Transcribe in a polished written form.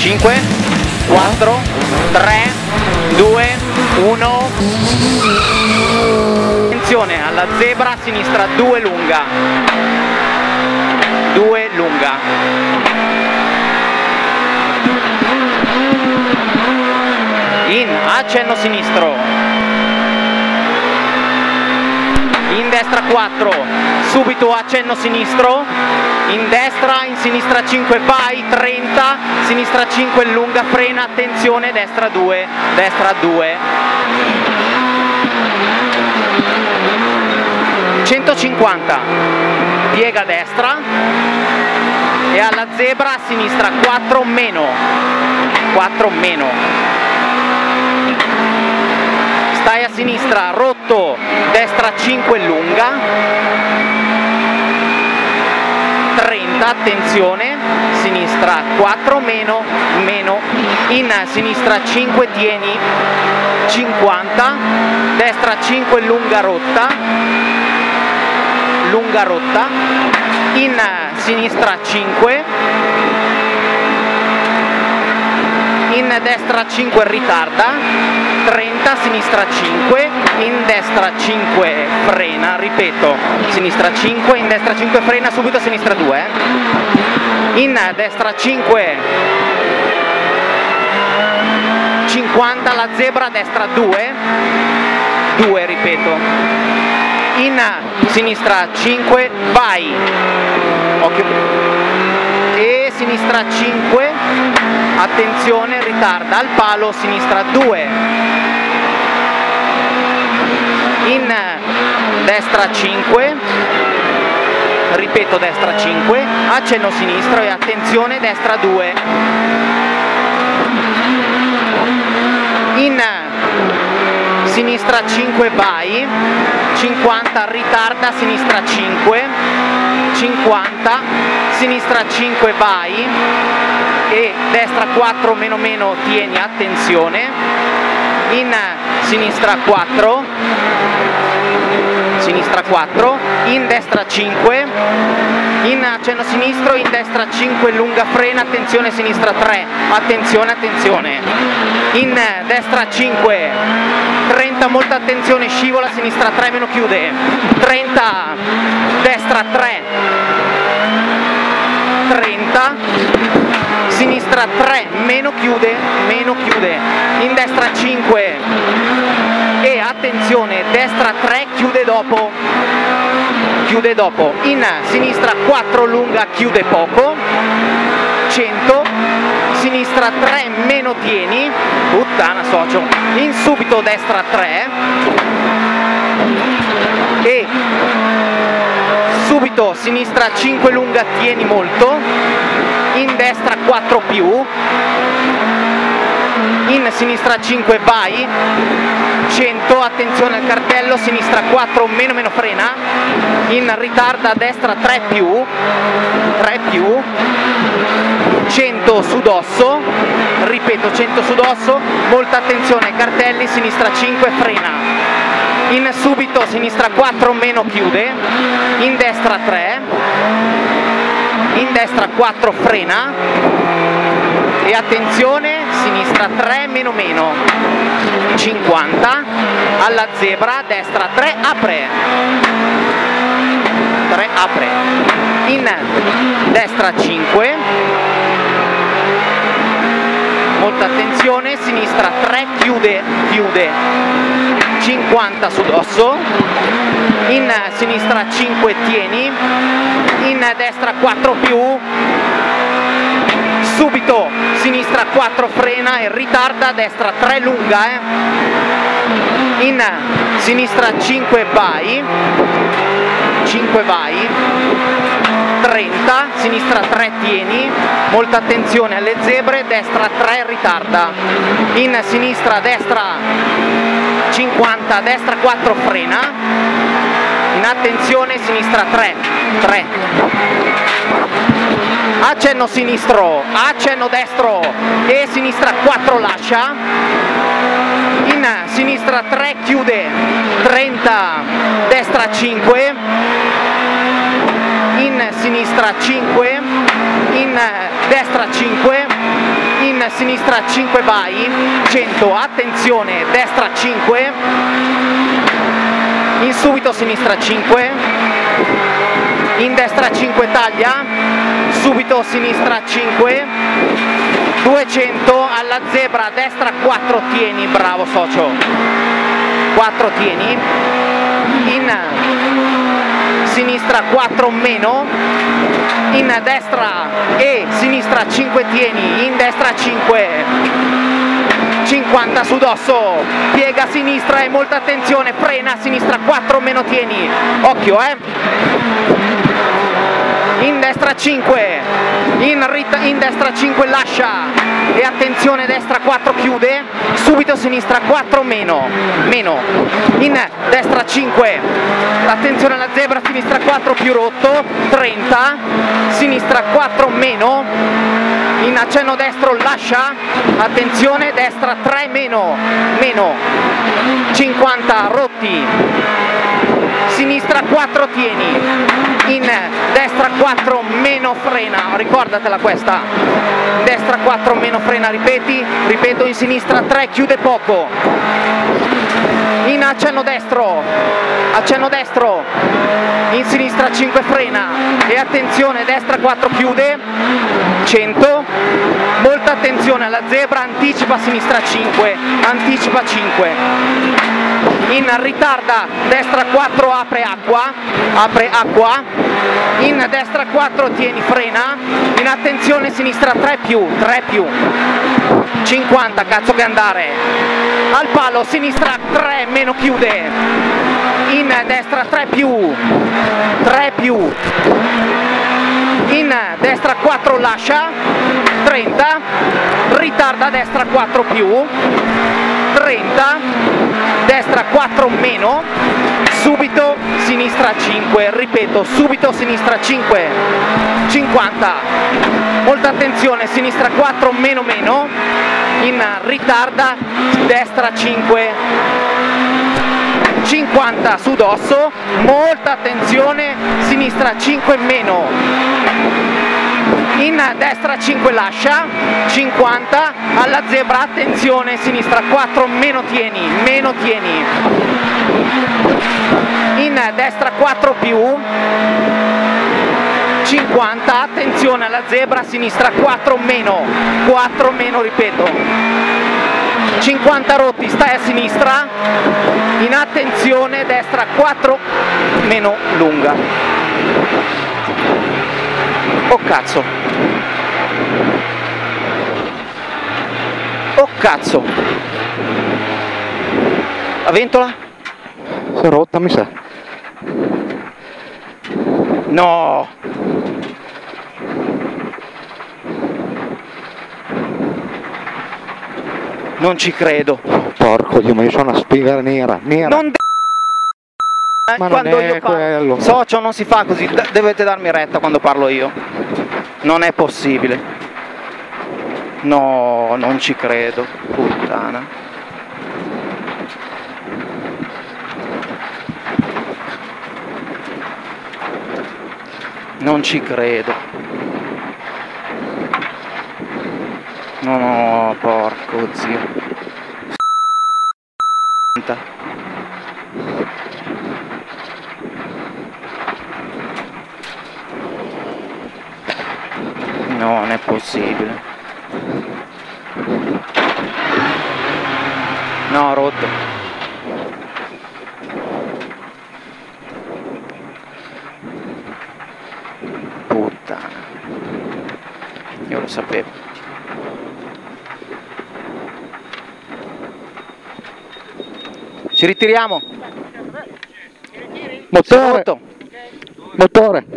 5, 4, 3, 2, 1. Attenzione alla zebra, sinistra 2 lunga. 2 lunga. In accenno sinistro. In destra 4, subito accenno sinistro, in destra, in sinistra 5, vai, 30, sinistra 5 lunga, frena, attenzione, destra 2, destra 2. 150, piega a destra e alla zebra a sinistra 4 meno, 4 meno. Stai a sinistra, rotto, destra 5 lunga, 30, attenzione, sinistra 4 meno, meno, in sinistra 5 tieni, 50, destra 5 lunga rotta, in sinistra 5, in destra 5 ritarda, 30, sinistra 5, in destra 5 frena, ripeto, sinistra 5, in destra 5 frena, subito sinistra 2, in destra 5, 50, la zebra, destra 2, 2 ripeto, in sinistra 5, vai, occhio, e sinistra 5, attenzione, ritarda al palo, sinistra 2, in destra 5, ripeto destra 5, accenno sinistro e attenzione destra 2, in sinistra 5 vai, 50 ritarda, sinistra 5, 50, sinistra 5 vai e destra 4 meno meno tieni, attenzione, in sinistra 4, in destra 5, in accenno sinistro, in destra 5 lunga frena, attenzione sinistra 3, attenzione, attenzione, in destra 5, 30 molta attenzione, scivola, sinistra 3 meno chiude, 30, destra 3, 30, sinistra 3 meno chiude, in destra 5 e attenzione destra 3 chiude dopo, in sinistra 4 lunga chiude poco, 100, sinistra 3 meno tieni, puttana socio, in subito destra 3 e subito sinistra 5 lunga tieni molto, in destra 4 più, in sinistra 5 vai, 100, attenzione al cartello, sinistra 4 meno meno frena, in ritarda a destra 3 più, 100 su dosso, ripeto 100 su dosso, molta attenzione ai cartelli, sinistra 5 frena, in subito sinistra 4 meno chiude, in destra 3, in destra 4 frena e attenzione sinistra 3 meno meno, 50, alla zebra, destra 3 apre, in destra 5, molta attenzione, sinistra 3 chiude, 50 su dosso, in sinistra 5 tieni, in destra 4 più, subito sinistra 4 frena e ritarda, destra 3 lunga, in sinistra 5 vai, 30, sinistra 3 tieni, molta attenzione alle zebre, destra 3 ritarda, in sinistra destra 50, destra 4 frena, in attenzione sinistra 3, accenno sinistro, accenno destro e sinistra 4 lascia, in sinistra 3 chiude, 30, destra 5, in sinistra 5, in destra 5, in sinistra 5 vai, 100, attenzione, destra 5, in subito sinistra 5, in destra 5 taglia, subito sinistra 5, 200 alla zebra, destra 4 tieni, bravo socio, 4 tieni, in sinistra 4 meno, in destra e sinistra 5 tieni, in destra 5, 50 su dosso, piega a sinistra e molta attenzione, frena a sinistra 4 meno tieni, occhio in destra 5, in destra 5 lascia e attenzione, destra 4 chiude, subito sinistra 4 meno, in destra 5, attenzione alla zebra, sinistra 4 più rotto, 30, sinistra 4 meno, in accenno destro lascia, attenzione, destra 3 meno, 50 rotti, sinistra 4 tieni, in destra 4 meno frena, ricordatela questa, destra 4 meno frena, ripeto, in sinistra 3 chiude poco, in accenno destro, in sinistra 5 frena e attenzione, destra 4 chiude, 100, molta attenzione alla zebra, anticipa sinistra 5, anticipa 5, in ritarda, destra 4 apre acqua, in destra 4 tieni frena, in attenzione sinistra 3 più, 50, cazzo che andare, al palo, sinistra 3 meno chiude, in destra 3 più, in destra 4 lascia, 30, ritarda destra 4 più, 30, destra 4 meno, subito sinistra 5, ripeto, subito sinistra 5, 50, molta attenzione, sinistra 4 meno, in ritarda, destra 5, 50 su dosso, molta attenzione, sinistra 5 meno, in destra 5 lascia, 50, alla zebra attenzione, sinistra 4 meno tieni, in destra 4 più, 50, attenzione alla zebra, sinistra 4 meno, ripeto, 50 rotti, stai a sinistra, in attenzione, destra 4 meno lunga, oh cazzo, la ventola? Si è rotta, mi sa. No! Non ci credo. Porco Dio, ma io sono una spiga nera. Non ma quando non è io parlo. quello. Socio, non si fa così, dovete darmi retta quando parlo io. Non è possibile. No, non ci credo. Puttana. Non ci credo. No, porco zio. No, non è possibile. No, rotto. Puttana. Io lo sapevo. Ci ritiriamo. Motore. Rotto. Motore.